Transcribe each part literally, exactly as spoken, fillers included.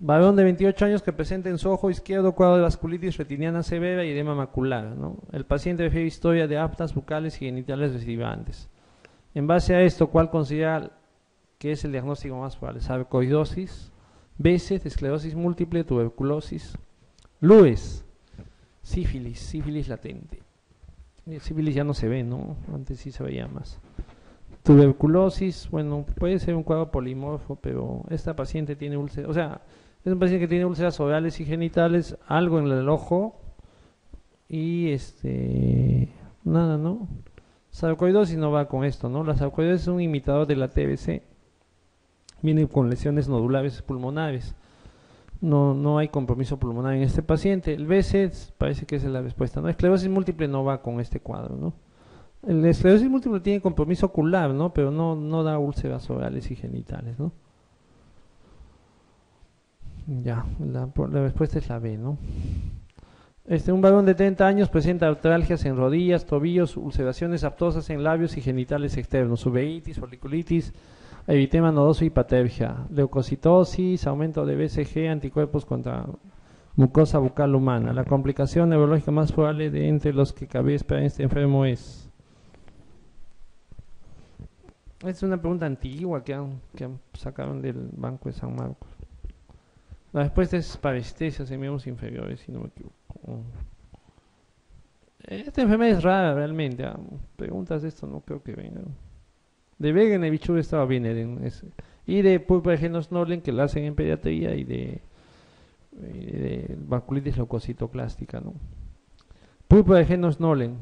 Varón de veintiocho años que presenta en su ojo izquierdo cuadro de vasculitis retiniana severa y edema macular, ¿no? El paciente refiere historia de aftas bucales y genitales recidivantes. En base a esto, ¿cuál considera que es el diagnóstico más probable? Sarcoidosis, B C, esclerosis múltiple, tuberculosis, Lues, sífilis, sífilis latente. El sífilis ya no se ve, ¿no? Antes sí se veía más. Tuberculosis, bueno, puede ser un cuadro polimorfo, pero esta paciente tiene úlceras, o sea, es un paciente que tiene úlceras orales y genitales, algo en el ojo y este, nada, ¿no? Sarcoidosis no va con esto, ¿no? La sarcoidosis es un imitador de la T B C, viene con lesiones nodulares pulmonares. No, no hay compromiso pulmonar en este paciente. El B C parece que esa es la respuesta, ¿no? Esclerosis múltiple no va con este cuadro, ¿no? El esclerosis múltiple tiene compromiso ocular, ¿no? Pero no, no da úlceras orales y genitales, ¿no? Ya, la, la respuesta es la B, ¿no? Este, un varón de treinta años presenta artralgias en rodillas, tobillos, ulceraciones aptosas en labios y genitales externos, uveitis, foliculitis, eritema nodoso y hipatergia, leucocitosis, aumento de B C G, anticuerpos contra mucosa bucal humana. La complicación neurológica más probable de entre los que cabe esperar en este enfermo es... Esta es una pregunta antigua que, han, que han sacaron del Banco de San Marcos. La respuesta es parestesias en miembros inferiores, si no me equivoco. Esta enfermedad es rara realmente. ¿eh? Preguntas de esto no creo que vengan. De Wegener estaba bien. Es, y de púrpura de Jenows-Nolen, que la hacen en pediatría, y de, y de vasculitis leucocitoclástica, ¿no? Púrpura de Jenows-Nolen.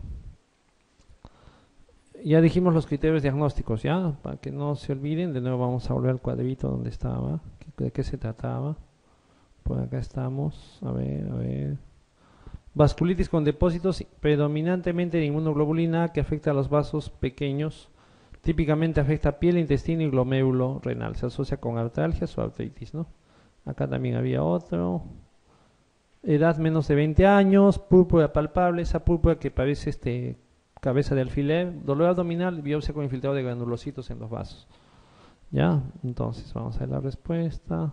Ya dijimos los criterios diagnósticos, ¿ya? Para que no se olviden, de nuevo vamos a volver al cuadrito donde estaba, de qué se trataba. Por acá estamos, a ver, a ver. Vasculitis con depósitos predominantemente de inmunoglobulina A que afecta a los vasos pequeños. Típicamente afecta piel, intestino y glomérulo renal. Se asocia con artralgias o artritis, ¿no? Acá también había otro. Edad menos de veinte años, púrpura palpable, esa púrpura que parece este... cabeza de alfiler, dolor abdominal, biopsia con infiltrado de granulocitos en los vasos. ¿Ya? Entonces vamos a ver la respuesta.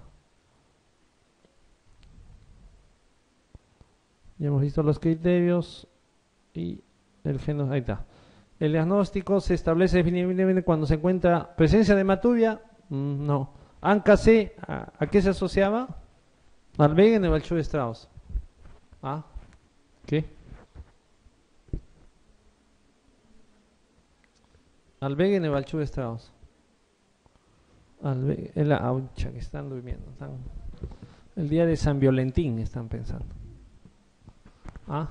Ya hemos visto los criterios y el genoma, ahí está. El diagnóstico se establece definitivamente cuando se encuentra presencia de hematuria, mm, no. ANCA C, ¿a, ¿a qué se asociaba? Al Wegener o al Chur-Strauss. ¿Ah? ¿Qué? Al Wegener o al Chur-Strauss. Al en la aucha que están durmiendo. Están, el día de San Violentín están pensando. Ah.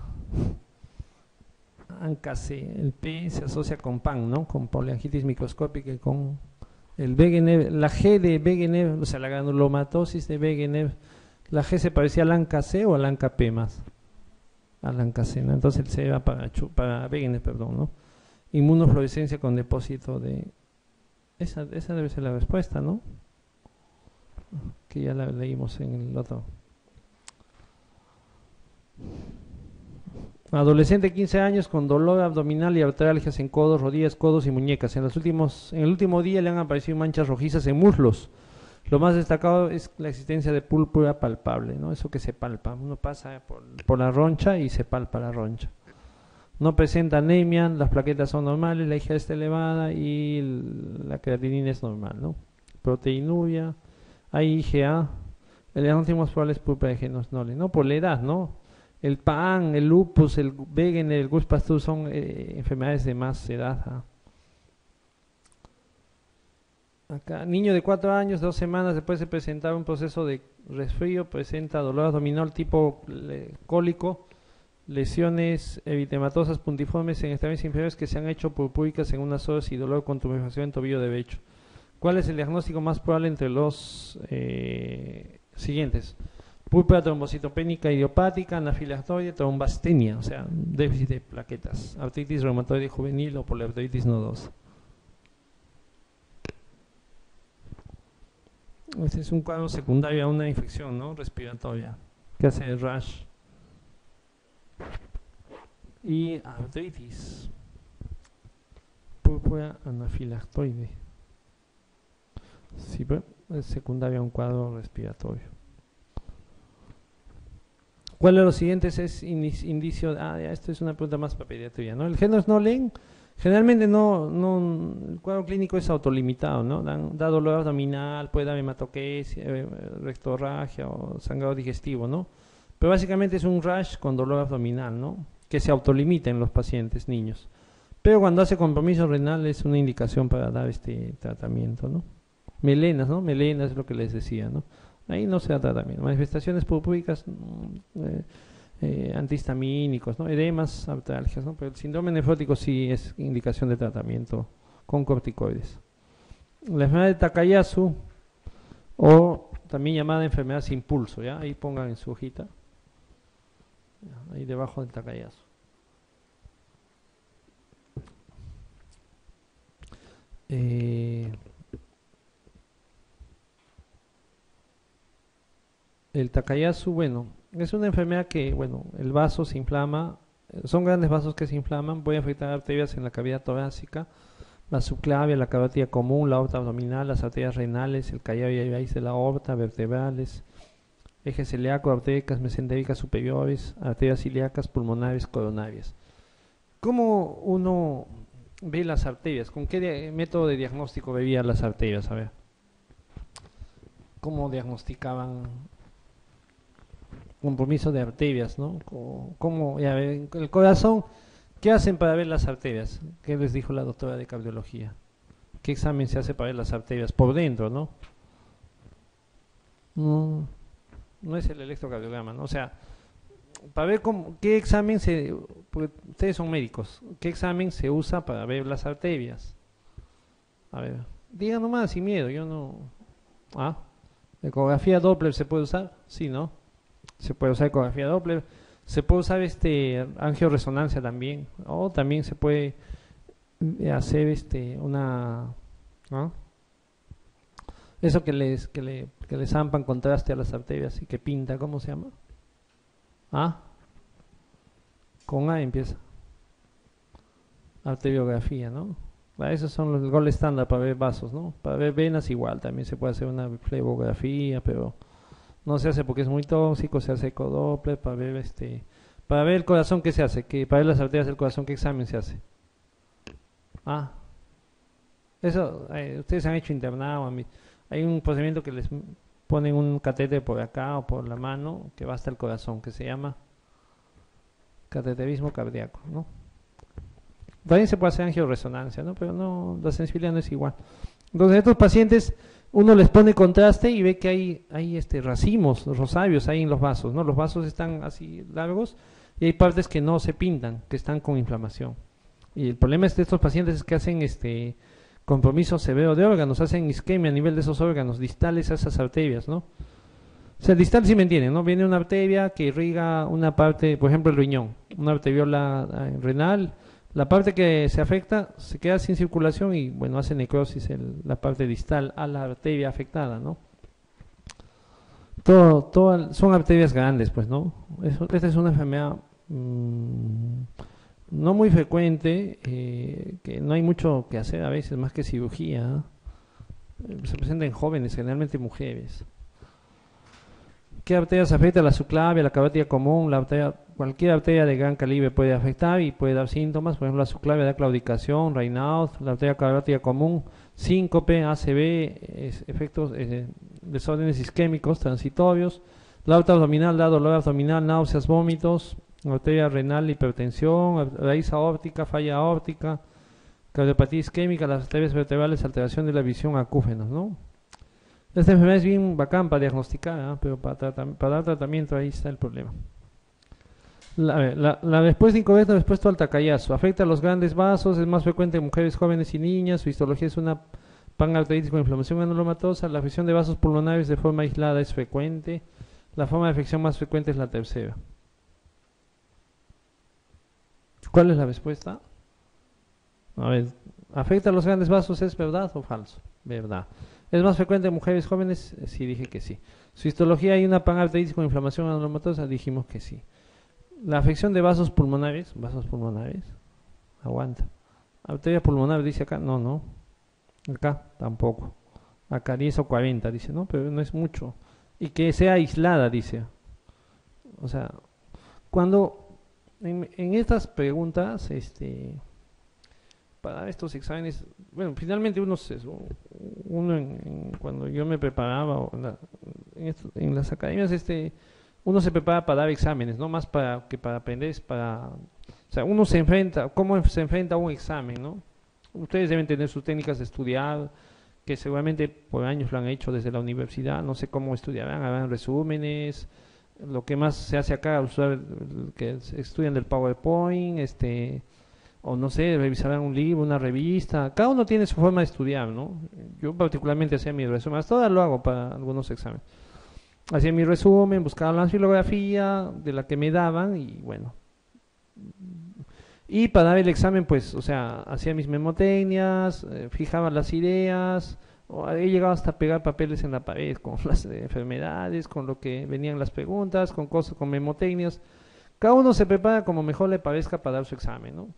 ANCA C. El P se asocia con P A N, ¿no? Con poliangitis microscópica y con el Wegener. La G de Wegener, o sea, la granulomatosis de Wegener. La G se parecía al ANCA C o al ANCA P más. Al ANCA C, ¿no? Entonces el C va para, para Wegener, perdón, ¿no? Inmunofluorescencia con depósito de... Esa, esa debe ser la respuesta, ¿no? Que ya la leímos en el otro. Adolescente de quince años con dolor abdominal y artralgias en codos, rodillas, codos y muñecas. En, los últimos, en el último día le han aparecido manchas rojizas en muslos. Lo más destacado es la existencia de púrpura palpable, ¿no? Eso que se palpa. Uno pasa por, por la roncha y se palpa la roncha. No presenta anemia, las plaquetas son normales, la I G A está elevada y la creatinina es normal, ¿no? Proteinuria, hay I G A, el diagnóstico más probable es púrpura de Jenows-Nolen, ¿no? Por la edad, ¿no? El P A N, el lupus, el Wegener, el Gush-Pasteur son eh, enfermedades de más edad. ¿ah? Acá, niño de cuatro años, dos semanas después de presentar un proceso de resfrío, presenta dolor abdominal tipo eh, cólico, lesiones eritematosas puntiformes en extremidades inferiores que se han hecho purpúricas en unas horas y dolor con tumefacción en tobillo derecho. ¿Cuál es el diagnóstico más probable entre los eh, siguientes? Púrpura trombocitopénica idiopática, anafilactoria, trombastenia, o sea, déficit de plaquetas, artritis reumatoide juvenil o poliarteritis nodosa. Este es un cuadro secundario a una infección, ¿no? Respiratoria, que hace el rash. Y artritis, púrpura anafilactoide. Sí, pero es secundario a un cuadro respiratorio. ¿Cuál de los siguientes es indicio? Ah, ya, esto es una pregunta más para pediatría, ¿no? El género no leen, generalmente no, no, el cuadro clínico es autolimitado, ¿no? Dan, da dolor abdominal, puede dar hematoquesia, eh, rectorragia o sangrado digestivo, ¿no? Pero básicamente es un rash con dolor abdominal, ¿no? Que se autolimita en los pacientes niños. Pero cuando hace compromiso renal es una indicación para dar este tratamiento, ¿no? Melenas, ¿no? Melenas es lo que les decía, ¿no? Ahí no se da tratamiento. Manifestaciones purpúricas, eh, eh, antihistamínicos, ¿no? Edemas, artralgias, ¿no? Pero el síndrome nefrótico sí es indicación de tratamiento con corticoides. La enfermedad de Takayasu, o también llamada enfermedad sin pulso, ¿ya? Ahí pongan en su hojita, ahí debajo del Takayasu. Eh, el Takayasu, bueno, es una enfermedad que, bueno, el vaso se inflama, son grandes vasos que se inflaman, puede afectar arterias en la cavidad torácica, la subclavia, la carótida común, la aorta abdominal, las arterias renales, el callado y raíz de la aorta, vertebrales, eje celíaco, arterias mesentéricas superiores, arterias ilíacas, pulmonares, coronarias. ¿Cómo uno ve las arterias? ¿Con qué método de diagnóstico veía las arterias? A ver, ¿cómo diagnosticaban compromiso de arterias, ¿no? ¿Cómo, ya ver, el corazón, qué hacen para ver las arterias? ¿Qué les dijo la doctora de cardiología? ¿Qué examen se hace para ver las arterias? Por dentro, ¿no? No, no es el electrocardiograma, ¿no? O sea, para ver cómo, qué examen se, porque ustedes son médicos, qué examen se usa para ver las arterias. A ver, digan nomás sin miedo, yo no. Ah, ecografía Doppler se puede usar, sí, ¿no? Se puede usar ecografía Doppler, se puede usar este angioresonancia también, o también se puede hacer este una, ¿no? Eso que les que le que le zampan contraste a las arterias y que pinta, ¿cómo se llama? ¿Ah? Con A empieza. Arteriografía, ¿no? Esos son los gold estándar para ver vasos, ¿no? Para ver venas igual, también se puede hacer una flebografía, pero no se hace porque es muy tóxico, se hace ecodoppler para ver este, para ver el corazón, ¿qué se hace? Que para ver las arterias del corazón, ¿qué examen se hace? Ah, eso, eh, ustedes han hecho internado, hay un procedimiento que les ponen un catéter por acá o por la mano que va hasta el corazón, que se llama cateterismo cardíaco, ¿no? También se puede hacer angioresonancia, ¿no? Pero no, la sensibilidad no es igual. Entonces, a estos pacientes uno les pone contraste y ve que hay, hay este, racimos, rosarios ahí en los vasos, ¿no? Los vasos están así largos y hay partes que no se pintan, que están con inflamación. Y el problema de estos pacientes es que hacen este compromiso severo de órganos, hacen isquemia a nivel de esos órganos distales a esas arterias, ¿no? O sea, distal sí me entienden, ¿no? Viene una arteria que irriga una parte, por ejemplo el riñón, una arteriola eh, renal, la parte que se afecta se queda sin circulación y, bueno, hace necrosis el, la parte distal a la arteria afectada, ¿no? Todo, todo, son arterias grandes, pues, ¿no? Eso, esta es una enfermedad mmm, no muy frecuente, eh, que no hay mucho que hacer a veces, más que cirugía. Eh, se presenta en jóvenes, generalmente mujeres. ¿Qué arterias afecta? La subclavia, la carótida común, la arteria, cualquier arteria de gran calibre puede afectar y puede dar síntomas. Por ejemplo, la subclavia da claudicación, Raynaud, la arteria carótida común, síncope, A C V, es, efectos, eh, desórdenes isquémicos transitorios. La aorta abdominal da dolor abdominal, náuseas, vómitos. Arteria renal, hipertensión, raíz aórtica, falla aórtica, cardiopatía isquémica, las arterias vertebrales, alteración de la visión, acúfenos, ¿no? Esta enfermedad es bien bacán para diagnosticar, ¿eh? Pero para, para dar tratamiento ahí está el problema. La, la, la respuesta incorrecta, respuesta al Takayasu. Afecta a los grandes vasos, es más frecuente en mujeres jóvenes y niñas. Su histología es una panarteritis con inflamación granulomatosa. La afección de vasos pulmonares de forma aislada es frecuente. La forma de afección más frecuente es la tercera. ¿Cuál es la respuesta? A ver, ¿afecta a los grandes vasos? ¿Es verdad o falso? Verdad. ¿Es más frecuente en mujeres jóvenes? Sí, dije que sí. Su histología hay una panarteritis con inflamación granulomatosa, dijimos que sí. La afección de vasos pulmonares, vasos pulmonares, aguanta. Arteria pulmonar, dice acá, no, no. Acá tampoco. Acá diez o cuarenta, dice, no, pero no es mucho. Y que sea aislada, dice. O sea, cuando en, en estas preguntas, este, para estos exámenes, bueno, finalmente uno, se, uno en, en, cuando yo me preparaba o en, la, en, esto, en las academias, este, uno se prepara para dar exámenes, no más para que para aprender, es para, o sea, uno se enfrenta, ¿cómo se enfrenta a un examen, no? Ustedes deben tener sus técnicas de estudiar, que seguramente por años lo han hecho desde la universidad, no sé cómo estudiarán, harán resúmenes, lo que más se hace acá, usar, que estudian del PowerPoint, este, o no sé, revisarán un libro, una revista, cada uno tiene su forma de estudiar, ¿no? Yo particularmente hacía mi resumen, hasta ahora lo hago para algunos exámenes. Hacía mi resumen, buscaba la filografía de la que me daban y bueno. Y para dar el examen, pues, o sea, hacía mis memotecnias, eh, fijaba las ideas, o he llegado hasta a pegar papeles en la pared con las eh, enfermedades, con lo que venían las preguntas, con cosas, con memotecnias. Cada uno se prepara como mejor le parezca para dar su examen, ¿no?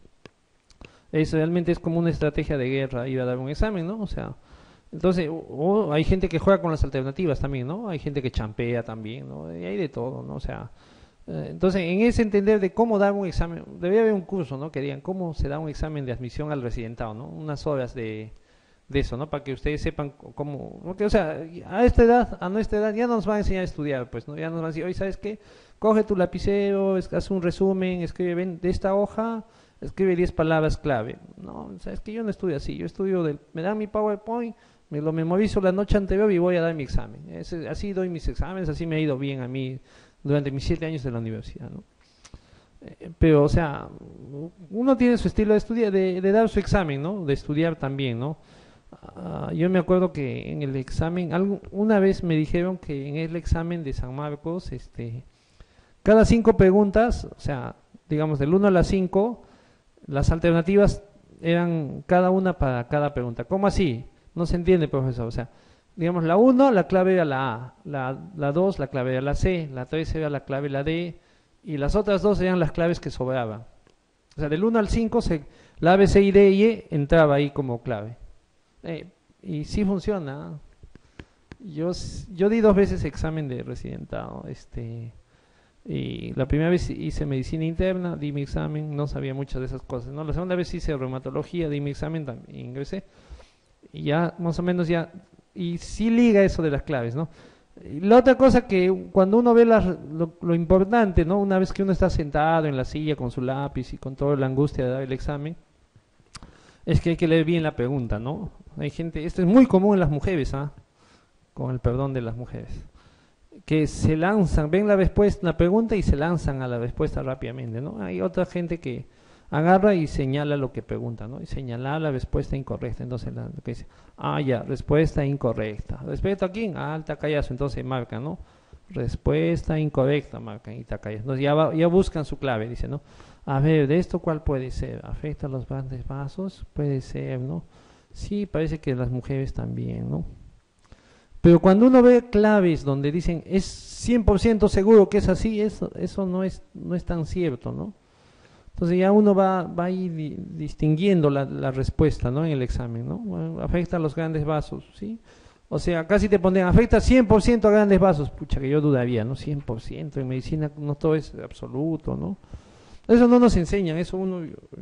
Es realmente es como una estrategia de guerra ir a dar un examen, ¿no? O sea, entonces, o, o hay gente que juega con las alternativas también, ¿no? Hay gente que champea también, ¿no? Y hay de todo, ¿no? O sea, eh, entonces, en ese entender de cómo dar un examen, debería haber un curso, ¿no? Que digan cómo se da un examen de admisión al residentado, ¿no? Unas horas de, de eso, ¿no? Para que ustedes sepan cómo, porque, o sea, a esta edad, a nuestra edad, ya nos van a enseñar a estudiar, pues, ¿no? Ya nos van a decir, oye, ¿sabes qué? Coge tu lapicero, es, haz un resumen, escribe, ven, de esta hoja, escribe diez palabras clave. No, ¿sabes qué? Yo no estudio así, yo estudio, del, me dan mi PowerPoint, me lo memorizo la noche anterior y voy a dar mi examen. Es, así doy mis exámenes, así me ha ido bien a mí durante mis siete años de la universidad, ¿no? Eh, pero, o sea, uno tiene su estilo de estudiar, de, de dar su examen, ¿no? De estudiar también, ¿no? Uh, yo me acuerdo que en el examen, algo, una vez me dijeron que en el examen de San Marcos, este, cada cinco preguntas, o sea, digamos del uno a las cinco, las alternativas eran cada una para cada pregunta. ¿Cómo así? No se entiende, profesor. O sea, digamos, la uno, la clave era la A, la, la dos, la clave era la C, la tres era la clave la D, y las otras dos eran las claves que sobraban. O sea, del uno al cinco, se, la A, B, C y D y E entraba ahí como clave. Eh, y sí funciona. Yo, yo di dos veces examen de residentado, este... Y la primera vez hice medicina interna, di mi examen, no sabía muchas de esas cosas, ¿no? La segunda vez hice reumatología, di mi examen, también ingresé. Y ya, más o menos ya, y sí liga eso de las claves, ¿no? Y la otra cosa que cuando uno ve la, lo, lo importante, ¿no? Una vez que uno está sentado en la silla con su lápiz y con toda la angustia de dar el examen, es que hay que leer bien la pregunta, ¿no? Hay gente, esto es muy común en las mujeres, ¿ah? Con el perdón de las mujeres, que se lanzan, ven la respuesta, la pregunta y se lanzan a la respuesta rápidamente, ¿no? Hay otra gente que agarra y señala lo que pregunta, ¿no? Y señala la respuesta incorrecta, entonces la, lo que dice, ah, ya, respuesta incorrecta. ¿Respecto a quién? Ah, al tacayazo, entonces marca, ¿no? Respuesta incorrecta, marcan y tacayazo. Entonces ya, va, ya buscan su clave, dice, ¿no? A ver, ¿de esto cuál puede ser? ¿Afecta a los grandes vasos? Puede ser, ¿no? Sí, parece que las mujeres también, ¿no? Pero cuando uno ve claves donde dicen es cien por ciento seguro que es así, eso, eso no es no es tan cierto, ¿no? Entonces ya uno va, va a ir di, distinguiendo la, la respuesta, ¿no? En el examen, ¿no? Bueno, afecta a los grandes vasos, ¿sí? O sea, casi te ponen, afecta cien por ciento a grandes vasos. Pucha, que yo dudaría, ¿no? cien por ciento, en medicina no todo es absoluto, ¿no? Eso no nos enseñan, eso uno,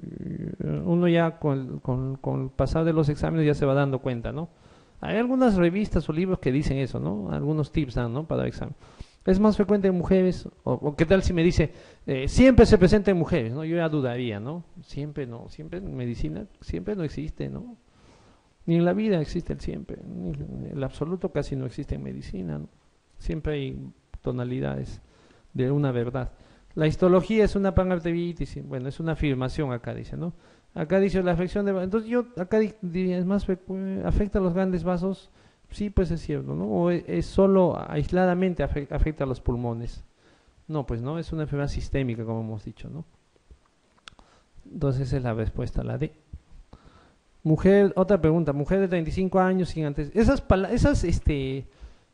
uno ya con, con, con el pasar de los exámenes ya se va dando cuenta, ¿no? Hay algunas revistas o libros que dicen eso, ¿no? Algunos tips dan, ¿no? Para el examen. Es más frecuente en mujeres, o, o qué tal si me dice, eh, siempre se presenta en mujeres, ¿no? Yo ya dudaría, ¿no? Siempre no, siempre en medicina, siempre no existe, ¿no? Ni en la vida existe el siempre, ni el absoluto casi no existe en medicina, ¿no? Siempre hay tonalidades de una verdad. La histología es una panarteritis, bueno, es una afirmación acá, dice, ¿no? Acá dice la afección de... Entonces yo acá diría, ¿es más afecta a los grandes vasos? Sí, pues es cierto, ¿no? O es, es solo aisladamente afecta, afecta a los pulmones. No, pues no, es una enfermedad sistémica, como hemos dicho, ¿no? Entonces esa es la respuesta, la D. Mujer, otra pregunta, mujer de treinta y cinco años sin antes... Esas, esas, este...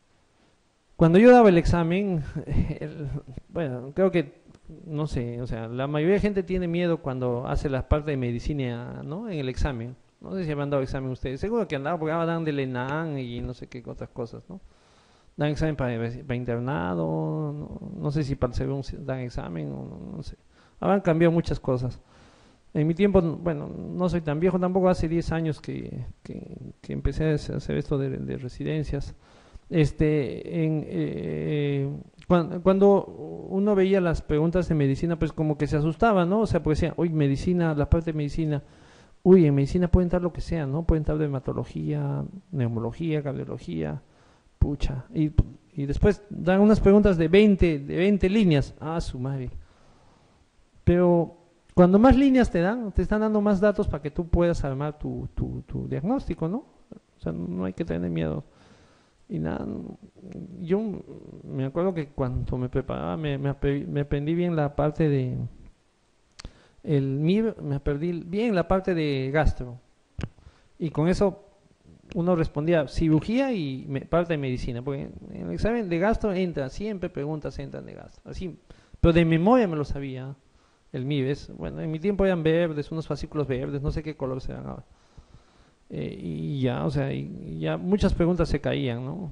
Cuando yo daba el examen, el, bueno, creo que no sé, o sea, la mayoría de gente tiene miedo cuando hace la parte de medicina, ¿no? En el examen. No sé si han dado examen ustedes. Seguro que han dado, porque ahora dan del ENAM y no sé qué otras cosas, ¿no? dan examen para, para internado, no, no sé si para el segundo dan examen, o no, no sé. Ahora han cambiado muchas cosas. En mi tiempo, bueno, no soy tan viejo tampoco, hace diez años que, que, que empecé a hacer esto de, de residencias. Este, en, eh, cuando, cuando uno veía las preguntas de medicina, pues como que se asustaba, ¿no? O sea, porque decía, uy, medicina, la parte de medicina, uy, en medicina pueden entrar lo que sea, ¿no? Pueden entrar dermatología, neumología, cardiología, pucha. Y, y después dan unas preguntas de veinte, de veinte líneas. Ah, su madre. Pero cuando más líneas te dan, te están dando más datos para que tú puedas armar tu, tu, tu diagnóstico, ¿no? O sea, no hay que tener miedo. Y nada, yo me acuerdo que cuando me preparaba, me, me, me aprendí bien la parte de, el M I B, me aprendí bien la parte de gastro. Y con eso uno respondía cirugía y me, parte de medicina, porque en el examen de gastro entra, siempre preguntas entran de gastro, así, pero de memoria me lo sabía. El M I B es, bueno, en mi tiempo eran verdes, unos fascículos verdes, no sé qué color serán ahora. Eh, y ya, o sea, y, y ya muchas preguntas se caían, ¿no?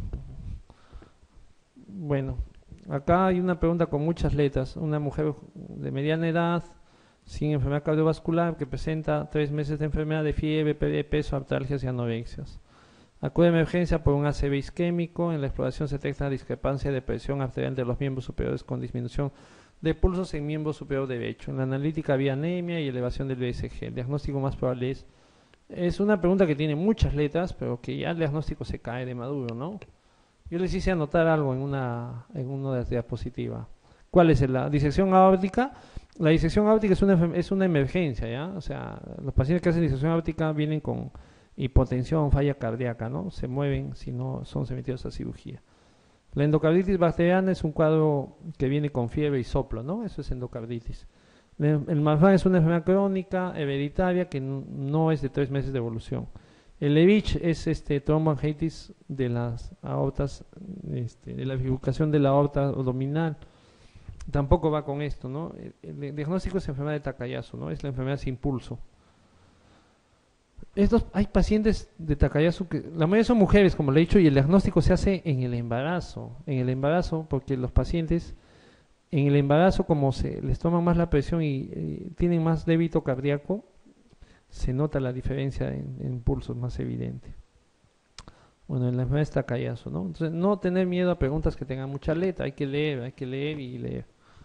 Bueno, acá hay una pregunta con muchas letras. Una mujer de mediana edad, sin enfermedad cardiovascular, que presenta tres meses de enfermedad de fiebre, pérdida de peso, artralgias y anorexias. Acude a emergencia por un A C V isquémico. En la exploración se detecta discrepancia de presión arterial de los miembros superiores con disminución de pulsos en miembro superior derecho. En la analítica había anemia y elevación del B S G. El diagnóstico más probable es... Es una pregunta que tiene muchas letras, pero que ya el diagnóstico se cae de maduro, ¿no? Yo les hice anotar algo en una, en una de las diapositivas. ¿Cuál es la disección aórtica? La disección aórtica es una, es una emergencia, ¿ya? O sea, los pacientes que hacen disección aórtica vienen con hipotensión, falla cardíaca, ¿no? Se mueven si no son sometidos a cirugía. La endocarditis bacteriana es un cuadro que viene con fiebre y soplo, ¿no? Eso es endocarditis. El Marfan es una enfermedad crónica, hereditaria, que no es de tres meses de evolución. El Levich es este tromboangitis de las aortas, este, de la bifurcación de la aorta abdominal. Tampoco va con esto, ¿no? El, el diagnóstico es enfermedad de Takayasu, ¿no? Es la enfermedad sin pulso. Estos, hay pacientes de Takayasu que la mayoría son mujeres, como le he dicho, y el diagnóstico se hace en el embarazo. En el embarazo, porque los pacientes en el embarazo, como se les toma más la presión y, y tienen más débito cardíaco, se nota la diferencia en, en pulsos más evidente. Bueno, en la enfermedad está Takayasu, ¿no? Entonces, no tener miedo a preguntas que tengan mucha letra, hay que leer, hay que leer y leer.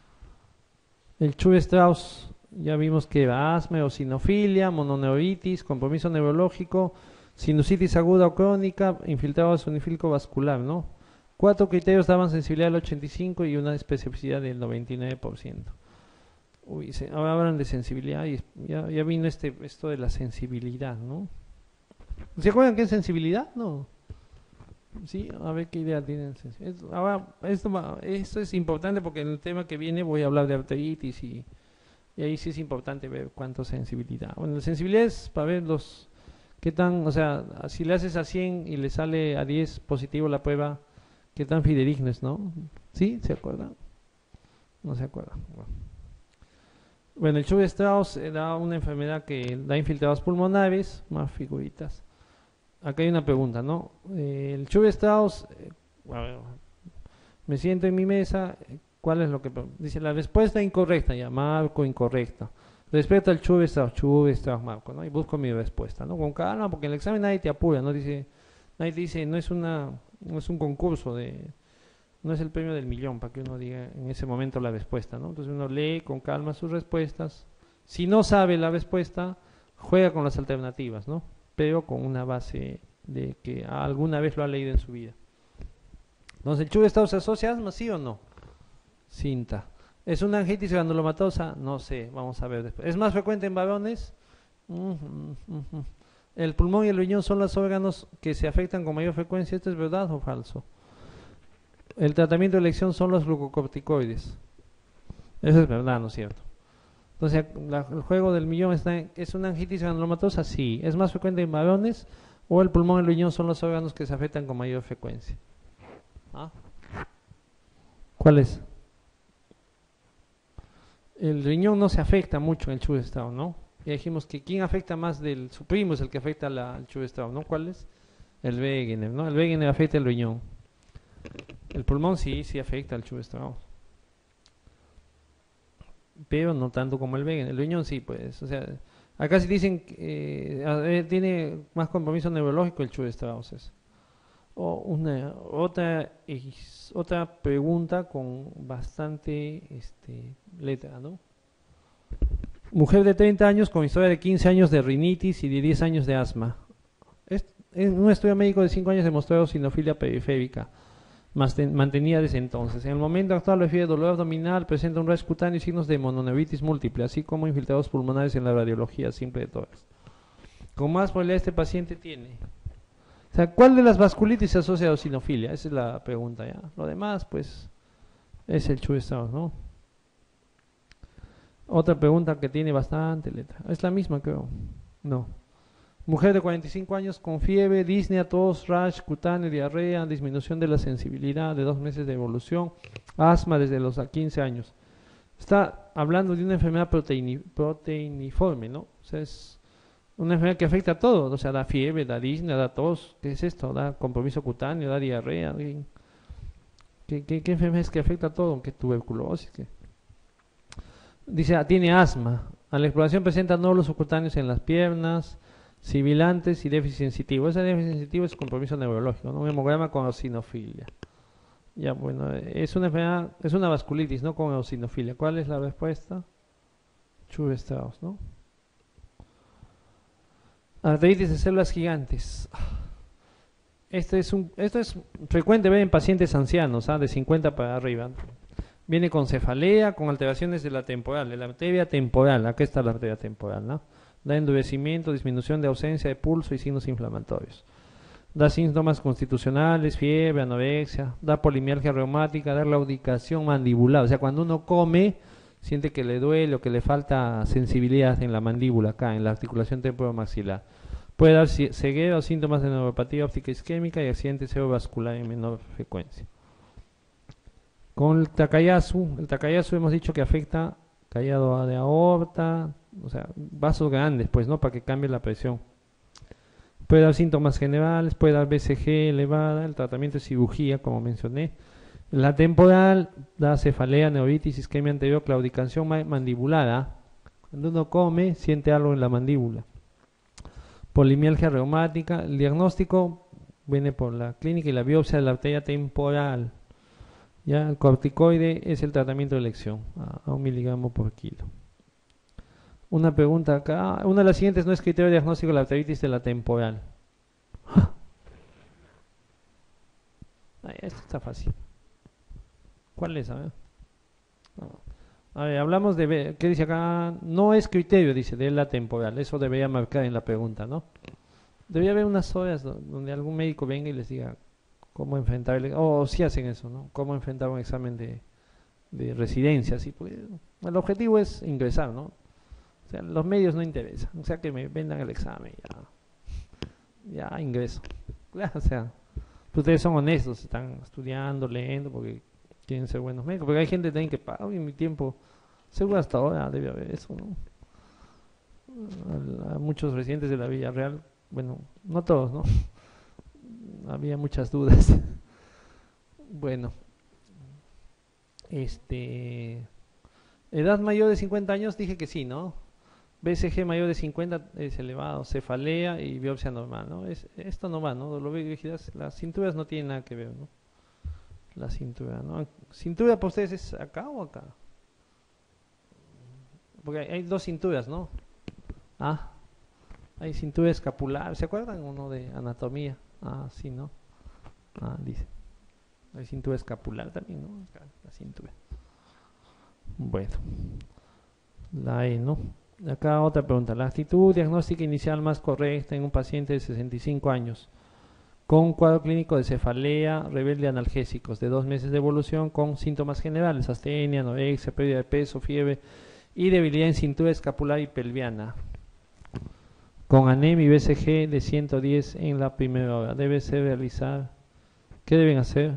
El Chubbe-Strauss, ya vimos que era asma, eosinofilia, mononeuritis, compromiso neurológico, sinusitis aguda o crónica, infiltrado eosinofílico vascular, ¿no? Cuatro criterios daban sensibilidad del ochenta y cinco por ciento y una especificidad del noventa y nueve por ciento. Uy, se, ahora hablan de sensibilidad y ya, ya vino este, esto de la sensibilidad, ¿no? ¿Se acuerdan qué es sensibilidad? No. Sí, a ver qué idea tienen. Ahora, esto, esto es importante porque en el tema que viene voy a hablar de arteritis y, y ahí sí es importante ver cuánto es sensibilidad. Bueno, la sensibilidad es para ver los, qué tan, o sea, si le haces a cien y le sale a diez positivo la prueba, qué tan fidedigno es, ¿no? ¿Sí? ¿Se acuerdan? No se acuerdan. Bueno. Bueno, el Chubbe-Strauss da una enfermedad que da infiltrados pulmonares, más figuritas. Acá hay una pregunta, ¿no? Eh, el Chubbe-Strauss, eh, bueno, me siento en mi mesa, ¿cuál es lo que...? Dice, la respuesta incorrecta, ya, marco incorrecta. Respecto al Chubbe-Strauss, Chubbe-Strauss, marco, ¿no? Y busco mi respuesta, ¿no? Con calma, porque en el examen nadie te apura, ¿no? Dice, nadie te dice, no es una, no es un concurso de... No es el premio del millón para que uno diga en ese momento la respuesta, ¿no? Entonces uno lee con calma sus respuestas. Si no sabe la respuesta, juega con las alternativas, ¿no? Pero con una base de que alguna vez lo ha leído en su vida. Entonces, ¿el Chubbe-Strauss se asocia a asma, sí o no? Cinta. ¿Es una angitis granulomatosa? No sé, vamos a ver después. ¿Es más frecuente en varones? Uh -huh, uh -huh. ¿El pulmón y el riñón son los órganos que se afectan con mayor frecuencia? ¿Esto es verdad o falso? El tratamiento de elección son los glucocorticoides. Eso es verdad, ¿no es cierto? Entonces, la, el juego del millón está en, ¿es una angitis granulomatosa? Sí. ¿Es más frecuente en varones? ¿O el pulmón y el riñón son los órganos que se afectan con mayor frecuencia? ¿Ah? ¿Cuál es? El riñón no se afecta mucho en el Chubbe-Strauss, ¿no? Ya dijimos que ¿quién afecta más del su primo es el que afecta la, al Chubbe-Strauss, ¿no? ¿Cuál es? El Wegener, ¿no? El Wegener afecta el riñón. El pulmón sí, sí afecta al Chuvas-Traumas, pero no tanto como el Wegener. El riñón sí, pues, o sea, acá sí dicen que eh, tiene más compromiso neurológico el Chuvas-Traumas. O una otra ex- otra pregunta con bastante este, letra, ¿no? Mujer de treinta años con historia de quince años de rinitis y de diez años de asma. Es, en un estudio médico de cinco años demostró eosinofilia periférica, mantenida desde entonces. En el momento actual refiere dolor abdominal, presenta un rash cutáneo y signos de mononeuritis múltiple, así como infiltrados pulmonares en la radiología simple de tórax. Con más probabilidad este paciente tiene. O sea, ¿cuál de las vasculitis se asocia a eosinofilia? Esa es la pregunta, ¿ya? Lo demás, pues, es el Chuvas-Traumas, ¿no? Otra pregunta que tiene bastante letra. Es la misma, creo. No. Mujer de cuarenta y cinco años con fiebre, disnea, tos, rash, cutáneo, diarrea, disminución de la sensibilidad, de dos meses de evolución, asma desde los quince años. Está hablando de una enfermedad proteini, proteiniforme, ¿no? O sea, es una enfermedad que afecta a todo. O sea, da fiebre, da disnea, da tos. ¿Qué es esto? Da compromiso cutáneo, da diarrea. ¿Qué, qué, qué, qué enfermedad es que afecta a todo? ¿Qué tuberculosis? ¿Qué? Dice, ah, tiene asma. A la exploración presenta nódulos subcutáneos en las piernas, sibilantes y déficit sensitivo. Ese déficit sensitivo es compromiso neurológico, ¿no? Un hemograma con eosinofilia. Ya, bueno, es una enfermedad, es una vasculitis, ¿no? Con eosinofilia. ¿Cuál es la respuesta? Chuvas-Traumas, ¿no? Arteritis de células gigantes. Esto es, un, esto es frecuente ver en pacientes ancianos, ¿ah? De cincuenta para arriba. Viene con cefalea, con alteraciones de la temporal, de la arteria temporal. Aquí está la arteria temporal, ¿no? Da endurecimiento, disminución de ausencia de pulso y signos inflamatorios. Da síntomas constitucionales, fiebre, anorexia, da polimialgia reumática, da claudicación mandibular. O sea, cuando uno come, siente que le duele o que le falta sensibilidad en la mandíbula, acá, en la articulación temporomaxilar. Puede dar ceguera o síntomas de neuropatía óptica isquémica y accidente cerebrovascular en menor frecuencia. Con el Takayasu, el Takayasu hemos dicho que afecta callado de aorta, o sea, vasos grandes, pues, ¿no? Para que cambie la presión. Puede dar síntomas generales, puede dar B C G elevada, el tratamiento es cirugía, como mencioné. La temporal da cefalea, neuritis, isquemia anterior, claudicación mandibular. Cuando uno come, siente algo en la mandíbula. Polimialgia reumática, el diagnóstico viene por la clínica y la biopsia de la arteria temporal. Ya, el corticoide es el tratamiento de elección, a, a un miligramo por kilo. Una pregunta acá, una de las siguientes no es criterio diagnóstico de la arteritis de la temporal. Ay, esto está fácil. ¿Cuál es? A ver. A ver, hablamos de, ¿qué dice acá? No es criterio, dice, de la temporal. Eso debería marcar en la pregunta, ¿no? Debería haber unas horas donde algún médico venga y les diga cómo enfrentar, el, o si hacen eso, ¿no? Cómo enfrentar un examen de, de residencia, así, pues, el objetivo es ingresar, ¿no? O sea, los medios no interesan, o sea, que me vendan el examen, ya, ya ingreso. Claro, o sea, ustedes son honestos, están estudiando, leyendo, porque quieren ser buenos médicos, porque hay gente también que paga, en mi tiempo, seguro hasta ahora debe haber eso, ¿no? A, a muchos residentes de la Villarreal, bueno, no todos, ¿no? Había muchas dudas. Bueno, este, edad mayor de cincuenta años, dije que sí, ¿no? B C G mayor de cincuenta es elevado, cefalea y biopsia normal, ¿no? Es, esto no va, ¿no? Dolor y rigidez, las cinturas no tienen nada que ver, ¿no? La cintura, ¿no? ¿Cintura para ustedes es acá o acá? Porque hay, hay dos cinturas, ¿no? Ah, hay cintura escapular, ¿se acuerdan uno de anatomía? Ah, sí, ¿no? Ah, dice. Hay cintura escapular también, ¿no? Acá, la cintura. Bueno, la E, ¿no? Acá otra pregunta. La actitud diagnóstica inicial más correcta en un paciente de sesenta y cinco años con un cuadro clínico de cefalea, rebelde analgésicos de dos meses de evolución con síntomas generales, astenia, anorexia, pérdida de peso, fiebre y debilidad en cintura escapular y pelviana. Con anemia y B C G de ciento diez en la primera hora. Debe ser realizar. ¿Qué deben hacer?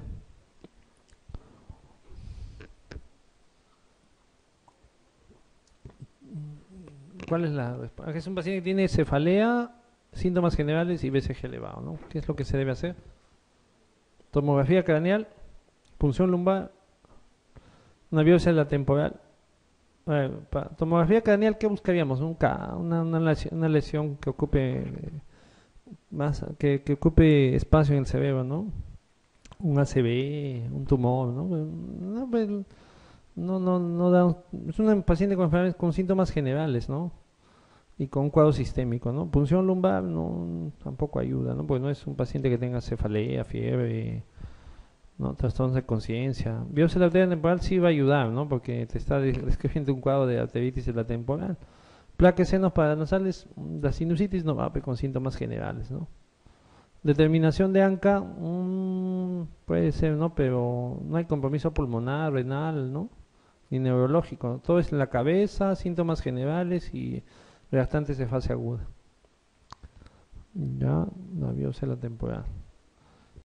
¿Cuál es la respuesta? Es un paciente que tiene cefalea, síntomas generales y B C G elevado, ¿no? ¿Qué es lo que se debe hacer? Tomografía craneal punción lumbar, una biopsia de la temporal. Eh, para tomografía craneal, ¿qué buscaríamos? Un K, una, una, lesión, una lesión que ocupe eh, más, que, que ocupe espacio en el cerebro, ¿no? Un A C V, un tumor, ¿no? No, pues, no, no, no da, un- es un paciente con enfermedades con síntomas generales, ¿no? Y con un cuadro sistémico, ¿no? Punción lumbar no, tampoco ayuda, ¿no? Porque no es un paciente que tenga cefalea, fiebre, ¿no? Trastornos de conciencia. Biopsia de la arteria temporal sí va a ayudar, ¿no? Porque te está des- describiendo un cuadro de arteritis de la temporal. Plaques senos paranasales, mm, la sinusitis no va, pero con síntomas generales, ¿no? Determinación de ANCA, mm, puede ser, ¿no? Pero no hay compromiso pulmonar, renal, ¿no? Ni neurológico. Todo es en la cabeza, síntomas generales y reactantes de fase aguda. Ya, la biopsia de la temporal.